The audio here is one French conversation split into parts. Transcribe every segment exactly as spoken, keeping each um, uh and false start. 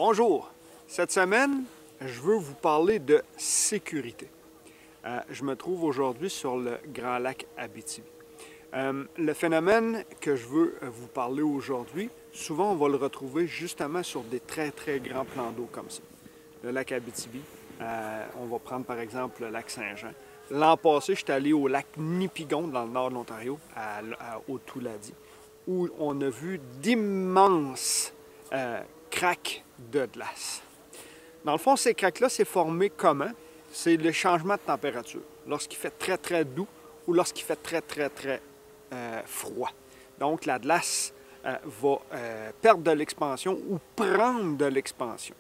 Bonjour! Cette semaine, je veux vous parler de sécurité. Euh, je me trouve aujourd'hui sur le Grand Lac Abitibi. Euh, le phénomène que je veux vous parler aujourd'hui, souvent on va le retrouver justement sur des très très grands plans d'eau comme ça. Le lac Abitibi, euh, on va prendre par exemple le lac Saint-Jean. L'an passé, je suis allé au lac Nipigon dans le nord de l'Ontario, à, à Haut-Touladi, où on a vu d'immenses euh, craques de glace. Dans le fond, ces craques-là, c'est formé comment? C'est le changement de température, lorsqu'il fait très très doux ou lorsqu'il fait très très très euh, froid. Donc la glace euh, va euh, perdre de l'expansion ou prendre de l'expansion.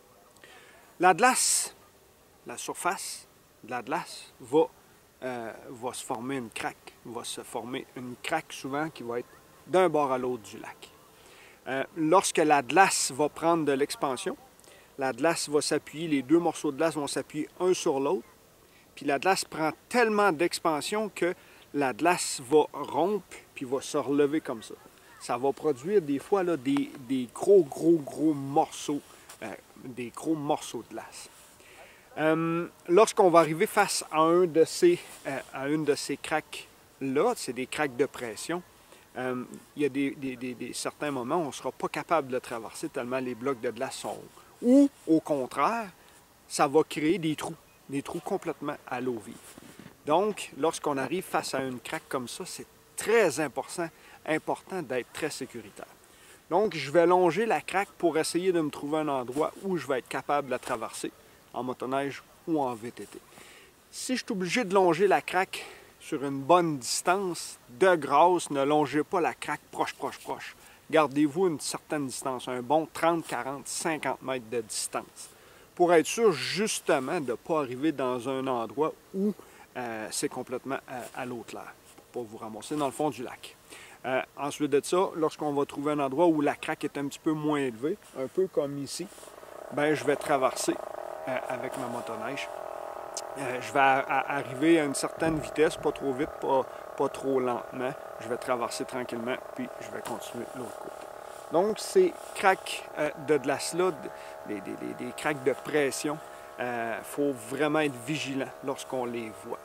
La glace, la surface de la glace va, euh, va se former une craque, va se former une craque souvent qui va être d'un bord à l'autre du lac. Euh, lorsque la glace va prendre de l'expansion, la glace va s'appuyer, les deux morceaux de glace vont s'appuyer un sur l'autre, puis la glace prend tellement d'expansion que la glace va rompre puis va se relever comme ça. Ça va produire des fois là, des, des gros, gros, gros morceaux, euh, des gros morceaux de glace. Euh, Lorsqu'on va arriver face à, un de ces, euh, à une de ces craques-là, c'est des craques de pression, euh, il y a des, des, des, des certains moments où on ne sera pas capable de traverser tellement les blocs de glace sont hauts. Ou, au contraire, ça va créer des trous, des trous complètement à l'eau vive. Donc, lorsqu'on arrive face à une craque comme ça, c'est très important, important d'être très sécuritaire. Donc, je vais longer la craque pour essayer de me trouver un endroit où je vais être capable de la traverser, en motoneige ou en V T T. Si je suis obligé de longer la craque sur une bonne distance, de grâce, ne longez pas la craque proche, proche, proche. Gardez-vous une certaine distance, un bon trente, quarante, cinquante mètres de distance, pour être sûr justement de ne pas arriver dans un endroit où euh, c'est complètement euh, à l'eau claire, pour ne pas vous ramasser dans le fond du lac. Euh, ensuite de ça, lorsqu'on va trouver un endroit où la craque est un petit peu moins élevée, un peu comme ici, ben, je vais traverser euh, avec ma motoneige. Euh, je vais à, à arriver à une certaine vitesse, pas trop vite, pas, pas trop lentement. Je vais traverser tranquillement, puis je vais continuer de l'autre côté. Donc, ces craques euh, de glace-là, des, des, des, des craques de pression, il euh, faut vraiment être vigilant lorsqu'on les voit.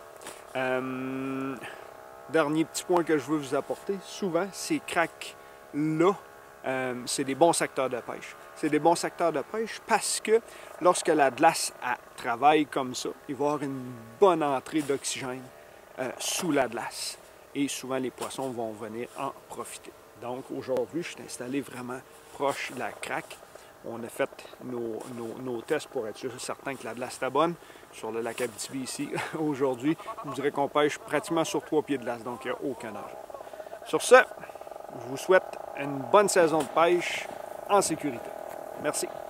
Euh, dernier petit point que je veux vous apporter, souvent, ces craques-là, euh, c'est des bons secteurs de pêche. C'est des bons secteurs de pêche parce que lorsque la glace elle, travaille comme ça, il va y avoir une bonne entrée d'oxygène euh, sous la glace. Et souvent, les poissons vont venir en profiter. Donc, aujourd'hui, je suis installé vraiment proche de la craque. On a fait nos, nos, nos tests pour être sûr certain que la glace est bonne. Sur le lac Abitibi ici, aujourd'hui, je vous dirais qu'on pêche pratiquement sur trois pieds de glace, donc il n'y a aucun danger. Sur ce, je vous souhaite une bonne saison de pêche en sécurité. Merci.